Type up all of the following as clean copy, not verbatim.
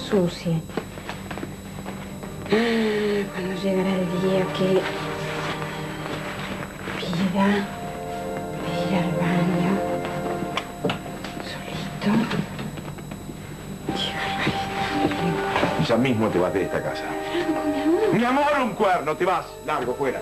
ensucie. Cuando llegará el día que pida ir al baño solito. Ya mismo te vas de esta casa. Franco, mi amor. Mi amor, un cuerno, te vas. Largo, fuera.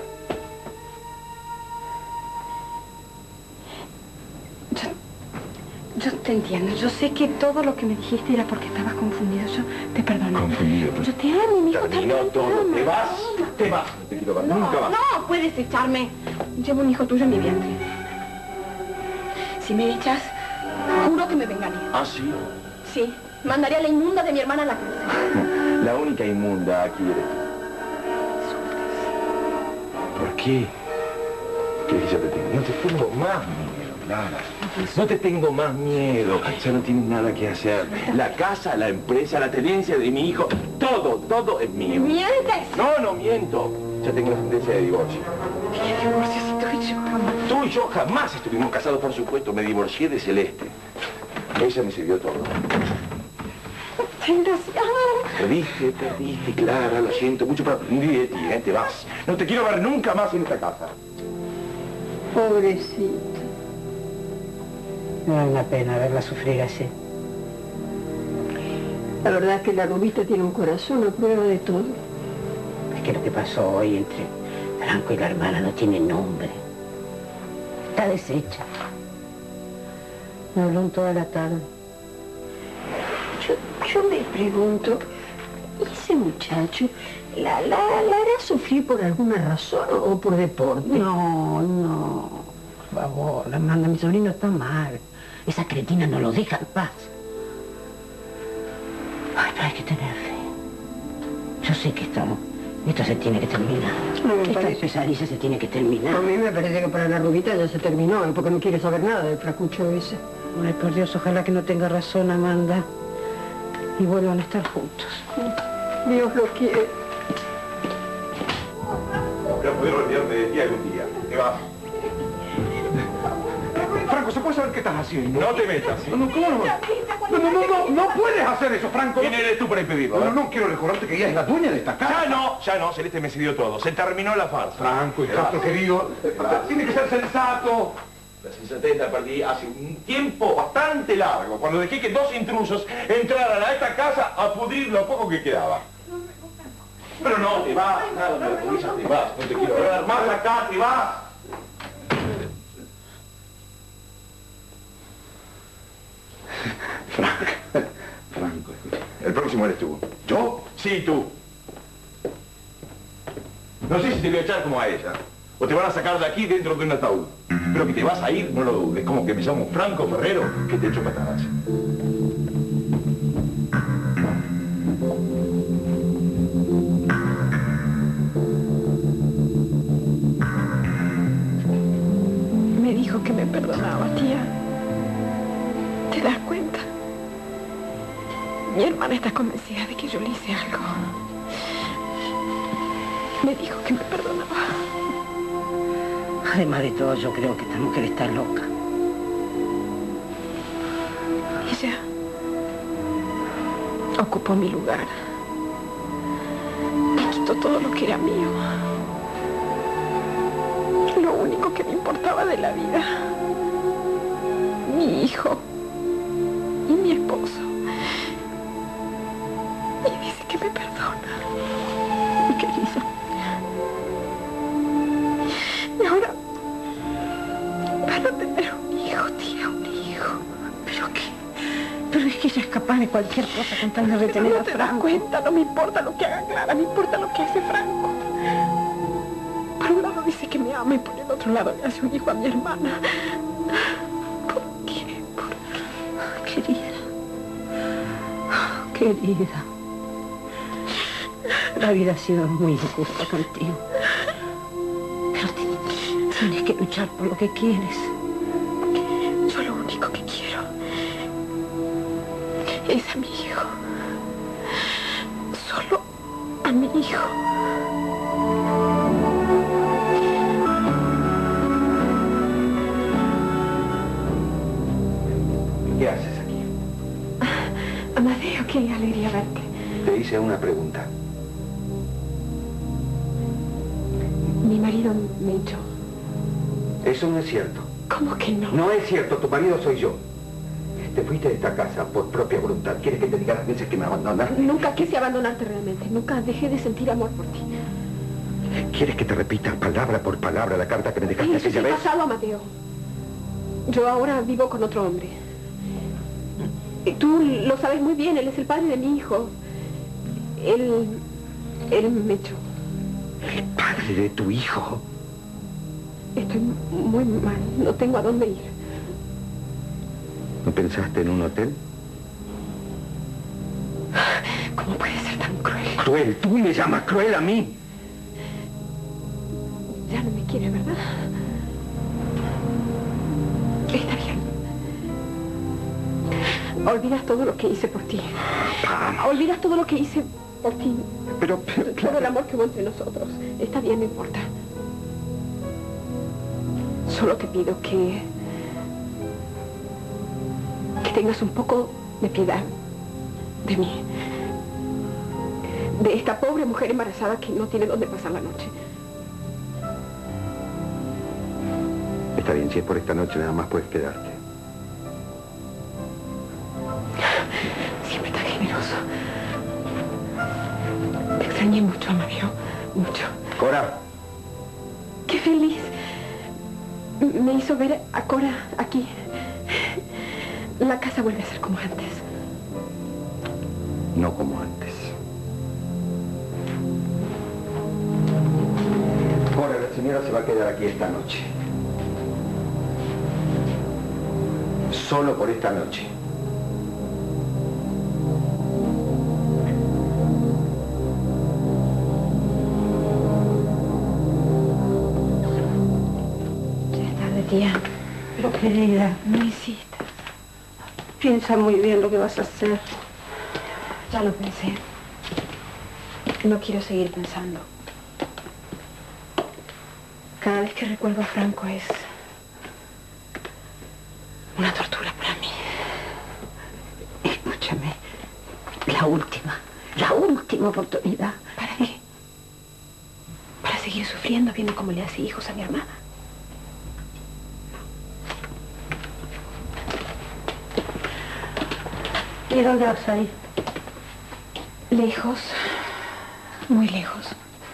Yo te entiendo. Yo sé que todo lo que me dijiste era porque estabas confundido. Yo te perdono. Confundido. Yo te amo, mi hijo. Terminó todo. Te vas. Te vas. No te quiero ver nunca más. No, puedes echarme. Llevo un hijo tuyo en mi vientre. Si me echas, juro que me vengaré. ¿Ah, sí? Sí. Mandaré a la inmunda de mi hermana a la cárcel. La única inmunda aquí eres tú. ¿Por qué? ¿Quieres que yo te tenga? No te tengo más miedo, Clara. No te tengo más miedo. Ya no tienes nada que hacer. La casa, la empresa, la tenencia de mi hijo, todo es mío. ¿Mientes? No, no miento. Ya tengo la sentencia de divorcio. ¿Qué divorcio si tú y yo jamás? Tú y yo jamás estuvimos casados, por supuesto. Me divorcié de Celeste. Ella me sirvió todo. Desgraciado. Perdiste, Clara. Lo siento mucho, pero aprendí de ti, ¿eh? Te vas. No te quiero ver nunca más en esta casa. Pobrecito. No vale la pena verla sufrir así. La verdad es que la Rubita tiene un corazón a prueba de todo. Es que lo que pasó hoy entre Franco y la hermana no tiene nombre. Está deshecha. Me habló en toda la tarde. Yo me pregunto, ¿ese muchacho la hará sufrir por alguna razón o por deporte? No, por favor, Amanda, mi sobrino está mal. Esa cretina no lo deja en paz. Ay, pero hay que tener fe. Yo sé que esto se tiene que terminar. No me Esta parece. pesadilla se tiene que terminar. A mí me parece que para la Rubita ya se terminó, porque no quiere saber nada del fracucho ese. Ay, por Dios, ojalá que no tenga razón, Amanda. Y vuelvan a estar juntos. Dios lo quiere. Voy a poder olvidarme de ti algún día. Te vas. Franco, ¿se puede saber qué estás haciendo? No te metas. ¿Sí? No, ¿cómo no? No puedes hacer eso, Franco. ¿Quién eres tú para impedirlo? No, quiero recordarte que ella es la dueña de esta casa. Ya no, Celeste me cedió todo. Se terminó la farsa. Franco, hijastro querido, tiene que ser sensato. La sensatez la perdí hace un tiempo bastante largo, cuando dejé que dos intrusos entraran a esta casa a pudrir lo poco que quedaba. Pero no, te vas, nada, me autorizas, te vas, no te quiero ver más acá, te vas. Franco, El próximo eres tú. ¿yo? Sí, tú. No sé si te voy a echar como a ella. O te van a sacar de aquí dentro de un ataúd. Pero que te vas a ir, no lo dudes. Como que me llamo Franco Ferrero, que te echo patadas. Me dijo que me perdonaba, tía. ¿Te das cuenta? Mi hermana está convencida de que yo le hice algo. Me dijo que me perdonaba. Además de todo, yo creo que esta mujer está loca. Ella ocupó mi lugar. Me quitó todo lo que era mío. Lo único que me importaba de la vida. Mi hijo y mi esposo. Y dice que me perdona. Mi querido. Y ahora van a tener un hijo, tía, un hijo. ¿Pero qué? Pero es que ella es capaz de cualquier cosa con tal de retener a Franco. Cuenta, no me importa lo que haga Clara, me importa lo que hace Franco. Por un lado dice que me ama y por el otro lado le hace un hijo a mi hermana. ¿Por qué? ¿Por qué? Querida. La vida ha sido muy injusta contigo. Pero tienes que luchar por lo que quieres. Yo lo único que quiero es a mi hijo. Solo a mi hijo. ¿Qué haces aquí? Amadeo, qué alegría verte. hice una pregunta. Mi marido me echó. Eso no es cierto. ¿Cómo que no? No es cierto, tu marido soy yo. Te fuiste de esta casa por propia voluntad. ¿Quieres que te diga las veces que me abandonaste? Nunca quise abandonarte realmente. Nunca dejé de sentir amor por ti. ¿Quieres que te repita palabra por palabra la carta que me dejaste Eso es aquella el vez? pasado, Amadeo. Yo ahora vivo con otro hombre. Y tú lo sabes muy bien, él es el padre de mi hijo. Él me echó. ¿El padre de tu hijo? Estoy muy mal, no tengo a dónde ir. ¿No pensaste en un hotel? ¿Cómo puede ser tan cruel? Cruel, tú me llamas cruel a mí. Ya no me quiere, ¿verdad? Está bien. Olvidas todo lo que hice por ti. Vamos. Olvidas todo lo que hice por ti. Pero Todo el amor que hubo entre nosotros. Está bien, no importa. Solo te pido que tengas un poco de piedad de mí. De esta pobre mujer embarazada que no tiene dónde pasar la noche. Está bien, si es por esta noche nada más puedes quedarte. Siempre tan generoso. Te extrañé mucho, Amadeo. Mucho. Cora. Qué feliz. Me hizo ver a Cora aquí. La casa vuelve a ser como antes. No como antes. Cora, la señora se va a quedar aquí esta noche. Solo por esta noche. Tía, Pero querida, no insistas. piensa muy bien lo que vas a hacer. Ya lo pensé. No quiero seguir pensando. Cada vez que recuerdo a Franco es una tortura para mí. Escúchame, la última oportunidad. ¿Para qué? ¿Para seguir sufriendo viendo cómo le hace hijos a mi hermana? ¿Y dónde vas a ir? Lejos, muy lejos.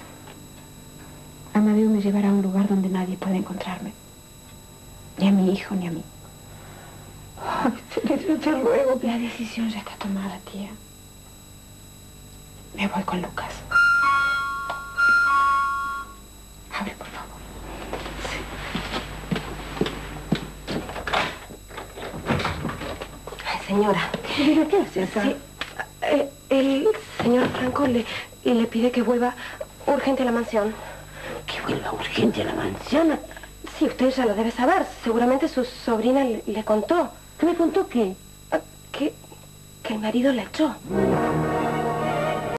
Amadeo me llevará a un lugar donde nadie pueda encontrarme. Ni a mi hijo, ni a mí. Ay, Teresa, te ruego. La decisión ya está tomada, tía. Me voy con Lucas. Abre, por favor. Ay, señora. ¿Pero qué hace acá? Sí, el señor Franco le pide que vuelva urgente a la mansión. Que vuelva urgente a la mansión. Sí, usted ya lo debe saber. Seguramente su sobrina le contó. ¿Me contó qué? Que el marido la echó.